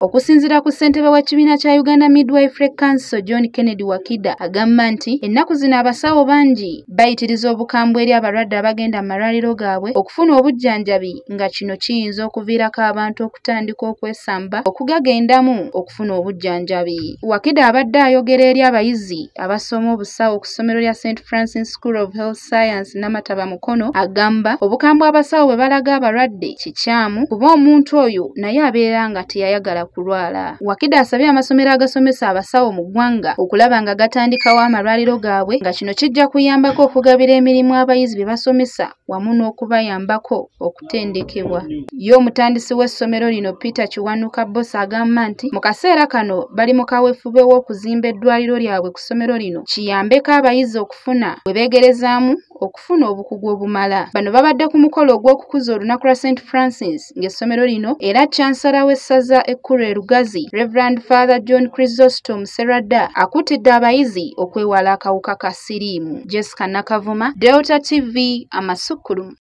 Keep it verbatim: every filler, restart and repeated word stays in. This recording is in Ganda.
Okusinziira ku ssentebe w'ekibiina kya Uganda Midwifery Council John Kennedy Wakida agamba nti ennaku zino abasawo bangi bayitiriza obukambwe eri abalwadde abagenda mu malwaliro gaabwe okufuna obujjanjabi nga kino kiyinza okuviirako abantu okutandika okwesamba okugagendamu okufuna obujjanjabi. Wakida abadde ayogera eri abayizi abasoma obusawo ku ssomero lya Saint Francis School of Health Science Namataba Mukono agamba obukambwe abasawo bwe balaga abalwadde kikyamu kuba omuntu oyo naye abeera nga teyayagala kulwala. Wakida asabye amasomero agasomesa abasawo mu ggwanga okulaba nga gatandikawo amalwaliro gaabwe nga kino kijja kuyambako okugabira emirimu abayizi bye basomesa wamu n'okubayambako okutendekebwa. Ye omutandisi w'essomero lino Peter Kiwanuka Boss agamba nti mu kaseera kano bali mu kaweefube w'okuzimba eddwaliro lyabwe ku ssomero lino kiyambeko abayizi okufuna bwe beegerezaamu okufuna obukugu obumala. Bano babadde ku mukolo ogw'okukuza olunaku lwa Saint Francis ng'essomero lino era Chancellor w'essaza ekkulu e Lugazi Reverend Father John Chrysostom Serada akuutidde abayizi okwewala akawuka ka siriimu. Jessica Nakavuma, Delta T V, Amasukulu.